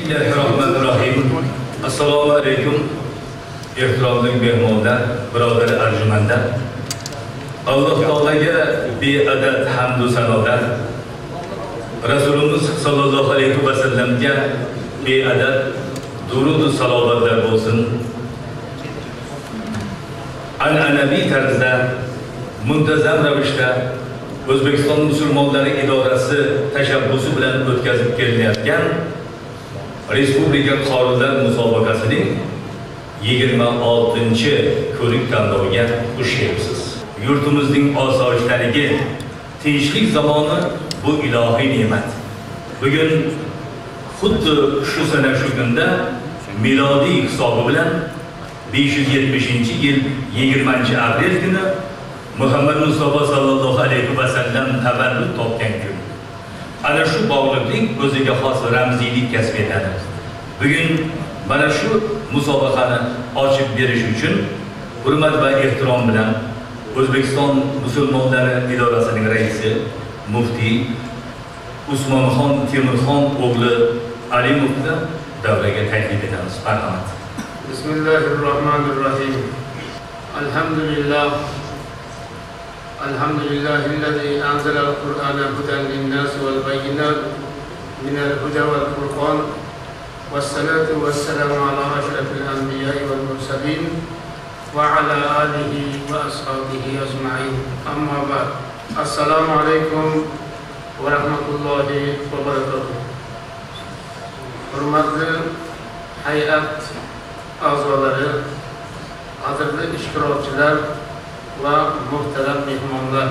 Bismillahirrahmanirrahim. Assalomu alaykum. Ehtiromli mehmonlar, birodar arjumandlar. Alloh taolaga beadad hamd va sanolar. Rasulimiz sallallohu alayhi va sallamga beadad durud va salovatlar bo'lsin. An'anaviy tarzda muntazam ravishda O'zbekiston musulmonlari idorasi tashabbusi bilan o'tkazib kelinayotgan Respublika qorilar musobaqasining 26-ko'rik tanloviga xush kelibsiz. Yurtimizning osoyishtaligi, tinchlik zamoni bu ilohiy ne'mat. Bugun xuddi shu sana shu kunda milodiy hisobi bilan 570-yil 20-aprel kuni Muhammad Mustafa sallallohu alayhi va sallam tavallud topgan kun. Ana shu bog'liqlik o'ziga xos ramziylik kasb etadi. Bugun mana shu musobaqani ochib berish uchun hurmat va ehtirom bilan O'zbekiston musulmonlari idorasining raisi muftiy Usmonxon Temirxon o'g'li Alimovni davraga taklif etamiz. Marhamat. Bismillahirrahmanirrahim. Alhamdulillah. الحمد لله الذي أنزل القرآن هدى للناس والبينات من الهدى والفرقان والصلاة والسلام على أشرف الأنبياء والمرسلين وعلى آله وأصحابه أجمعين. أما بعد، السلام عليكم ورحمة الله وبركاته. Hurmatli hay'at a'zolari, qadrli ishtirokchilar va muhtaram mehmonlar.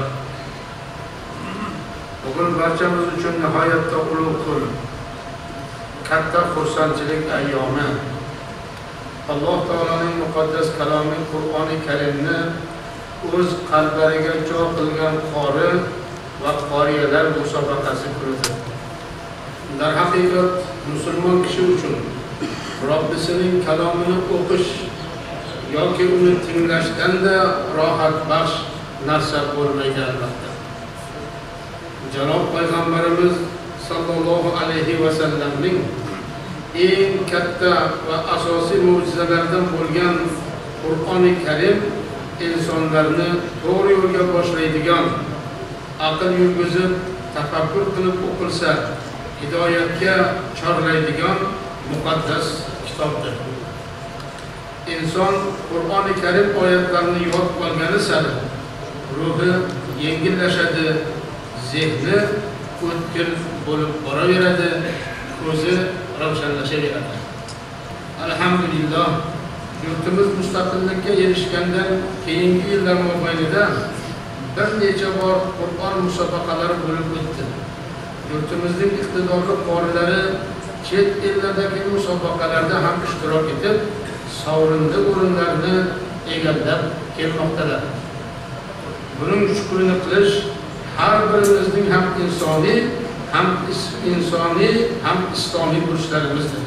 Bugun barchamiz uchun nihoyatda ulug' kun, katta xursandchilik ayyomi. Alloh taolaning muqaddas kalomi Qur'oni Karimni o'z qalblariga jo qilgan qori va qoriyalar musobaqasi kunidir. Darhaqiqat musulmon kishi uchun Robbisining kalomini o'qish yoki uni tinglashdan-da rohat baxsh narsa bo'lmaydi albatta. Janob payg'ambarimiz sallallohu alayhi va sallamning eng katta va asosiy mo'jizalaridan bo'lgan Qur'oni Karim insonlarni to'g'ri yo'lga boshlaydigan, aql yurgizib, tafakkur qilib o'qilsa, hidoyatga chorlaydigan muqaddas kitobdir. İnson Qur'oni Karim oyatlarini yod olgani sari ruhi yengillashadi, zehni o'tkir bo'lib boraveradi, ko'zi ravshanlashaveradi. Alhamdulillah, yurtimiz mustaqillikka erishgandan keyingi yillar mobaynida bir necha bor Qur'on musobaqalari bo'lib o'tdi. Yurtimizning iqtidorli qorilari chet ellardagi musobaqalarda ham ishtirok etib, sovrinli o'rinlarni egallab kelmoqdalar. Buning shukrini qilish har birimizning ham insoniy, ham islomiy burchlarimizdir.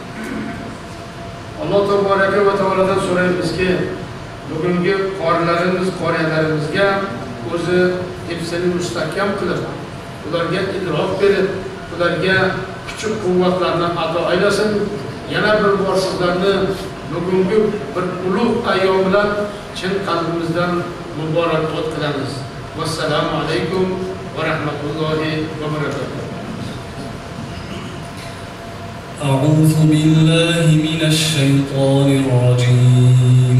Alloh tabolaka va taolodan so'raymizki, bugungi qorilarimiz, qoriyalarimizga o'zi hifzini mustahkam qilib, ularga idrok berib, ularga kuch-quvvatlarni ato aylasin. Yana bir bor sizlarni bugungi bir ulug' ayyom bilan chin qalbimizdan muborakbod qilamiz. Vassalomu alaykum va rahmatullohi va barakatuh. أعوذ بالله من الشيطان الرجيم.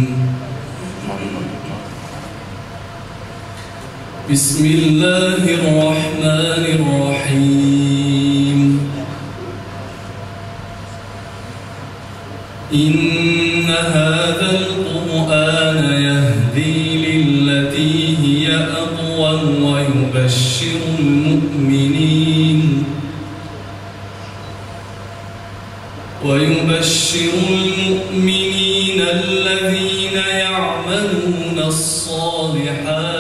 بسم الله الرحمن الرحيم. إن هذا القرآن يهدي للتي هي أقوم ويبشر المؤمنين الذين يعملون الصالحات